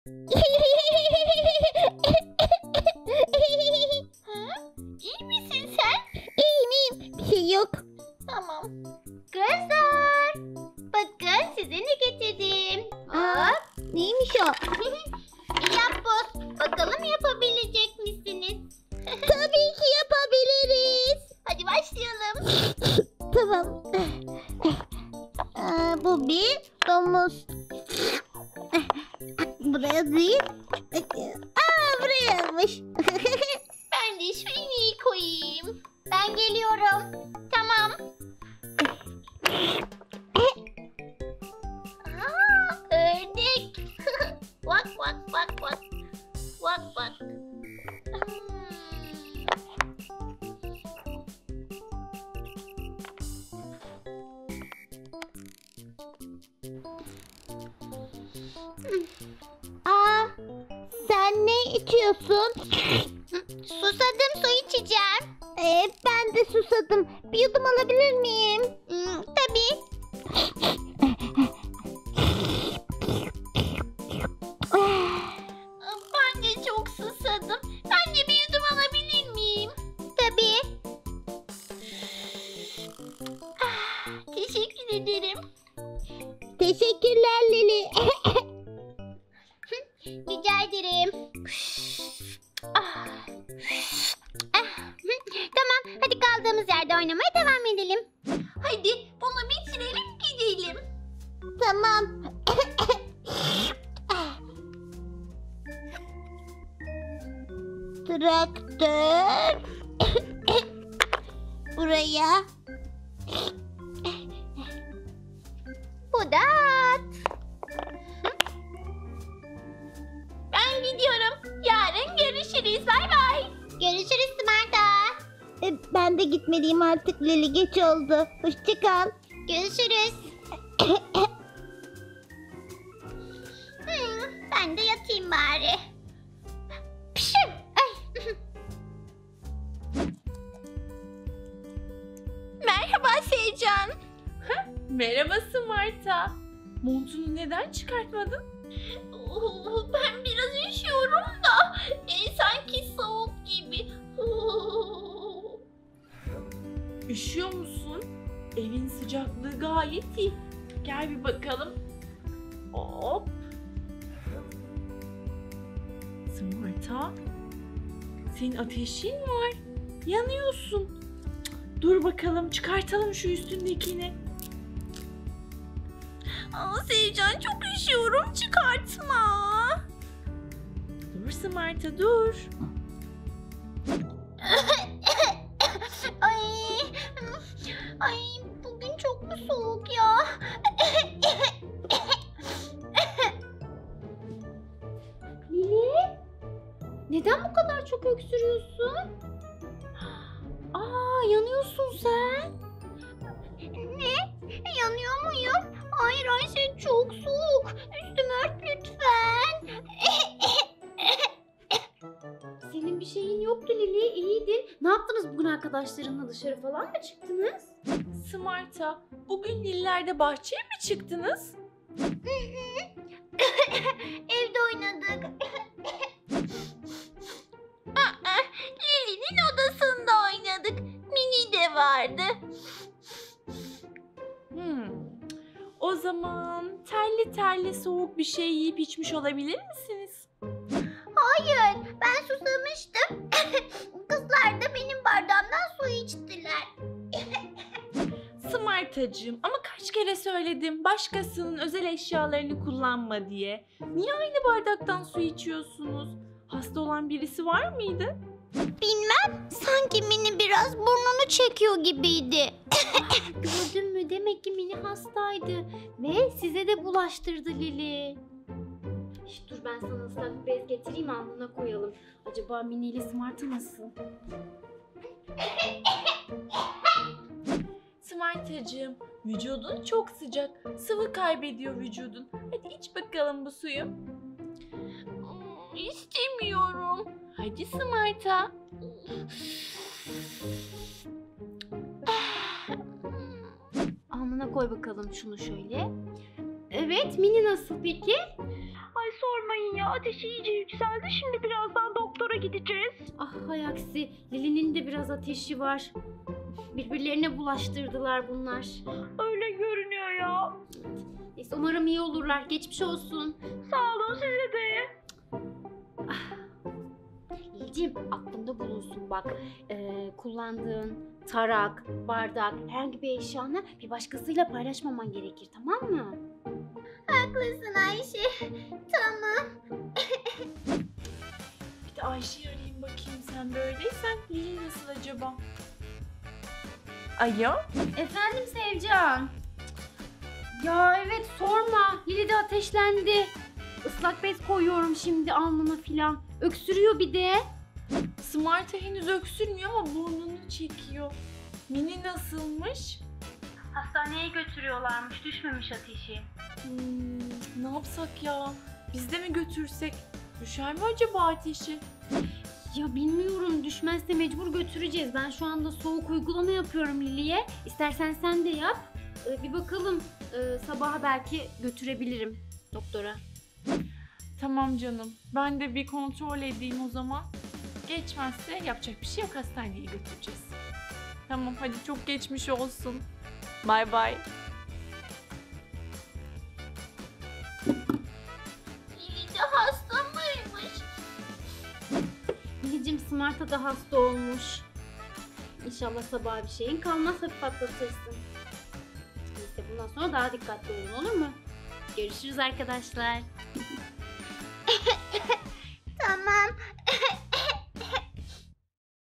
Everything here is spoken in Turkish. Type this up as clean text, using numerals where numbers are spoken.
İyi misin sen? İyiyim. Bir şey yok. Tamam. Kızlar, bakın size ne getirdim. Hop. Neymiş o? Yapboz. Bakalım yapabilecek misiniz? Tabii ki yapabiliriz. Hadi başlayalım. Tamam. Bu bir domuz. Buraya değil. Burayaymış. Ben de şu iğneyi koyayım. Ben geliyorum. Tamam. Ördek. Vak vak vak vak. Vak vak. Sen ne içiyorsun? Susadım, su içeceğim. Ben de susadım. Bir yudum alabilir miyim? Tabii. Ben de çok susadım. Ben de bir yudum alabilir miyim? Tabii. Teşekkür ederim. Teşekkürler Lili. Rica ederim. Tamam, hadi kaldığımız yerde oynamaya devam edelim. Hadi bunu bitirelim, gidelim. Tamam. Traktör. Buraya. Bu da at. Ben gidiyorum. Yarın görüşürüz. Bay bay. Görüşürüz Smarta. Ben de gitmeliyim artık Lili. Geç oldu. Hoşça kal. Görüşürüz. Ben de yatayım bari. Pişim. Ay. Merhaba Seycan. Merhaba Smarta. Montunu neden çıkartmadın? Ben biraz üşüyorum da sanki soğuk gibi. Üşüyor musun? Evin sıcaklığı gayet iyi. Gel bir bakalım. Hop. Smarta, senin ateşin var. Yanıyorsun. Dur bakalım, çıkartalım şu üstündekini. Seycan çok üşüyorum, çıkartma. Dur Smarta, dur. Ay, bugün çok mu soğuk ya? Lili, neden bu kadar çok öksürüyorsun? Yanıyorsun sen. Ne? Yanıyor muyum? Hayır Ayşe, çok soğuk. Üstümü ört lütfen. Senin bir şeyin yoktu Lili, iyiydin. Ne yaptınız bugün arkadaşlarınla, dışarı falan mı çıktınız? Smarta, bugün Niller'de bahçeye mi çıktınız? Evde oynadık. Lili'nin odasında oynadık. Mini de vardı. O zaman terli terli soğuk bir şey yiyip içmiş olabilir misiniz? Hayır, ben susamıştım. Kızlar da benim bardağımdan su içtiler. Smartacığım, ama kaç kere söyledim başkasının özel eşyalarını kullanma diye. Niye aynı bardaktan su içiyorsunuz? Hasta olan birisi var mıydı? Bilmem, sanki Mini biraz burnunu çekiyor gibiydi. Gördün mü? Demek ki Mini hastaydı ve size de bulaştırdı Lili. Dur ben sana ıslak bir bez getireyim, alnına koyalım. Acaba Mini ile Smart'ı nasıl? Smartacığım, vücudun çok sıcak. Sıvı kaybediyor vücudun. Hadi iç bakalım bu suyu. İstemiyorum. Hadi Smarta. Alnına koy bakalım şunu şöyle. Evet, Mini nasıl peki? Ay sormayın ya, ateşi iyice yükseldi. Şimdi birazdan doktora gideceğiz. Ah hay aksi, Lili'nin de biraz ateşi var. Birbirlerine bulaştırdılar bunlar. Öyle görünüyor ya. Neyse umarım iyi olurlar. Geçmiş olsun. Sağ olun, size de. Lilicim aklında bulunsun bak. Kullandığın tarak, bardak, herhangi bir eşyanı bir başkasıyla paylaşmaman gerekir, tamam mı? Haklısın Ayşe. Tamam. Bir de Ayşe'yi arayayım bakayım, sen böyleysen. Lili nasıl acaba? Alo? Efendim Sevcan. Ya evet sorma. Lili de ateşlendi. Islak bez koyuyorum şimdi alnına filan. Öksürüyor bir de. Smart'a henüz öksürmüyor ama burnunu çekiyor. Mini nasılmış? Hastaneye götürüyorlarmış, düşmemiş ateşi. Ne yapsak ya? Biz de mi götürsek? Düşer mi acaba ateşi? Ya bilmiyorum, düşmezse mecbur götüreceğiz. Ben şu anda soğuk uygulama yapıyorum Lili'ye. İstersen sen de yap. Bir bakalım. Sabaha belki götürebilirim doktora. Tamam canım. Ben de bir kontrol edeyim o zaman. Geçmezse yapacak bir şey yok. Hastaneye götüreceğiz. Tamam hadi, çok geçmiş olsun. Bay bay. Lili de hasta mıymış? Lilicim Smart'a da hasta olmuş. İnşallah sabah bir şeyin kalmaz, hafif atlatırsın. Neyse bundan sonra daha dikkatli olun, olur mu? Görüşürüz arkadaşlar.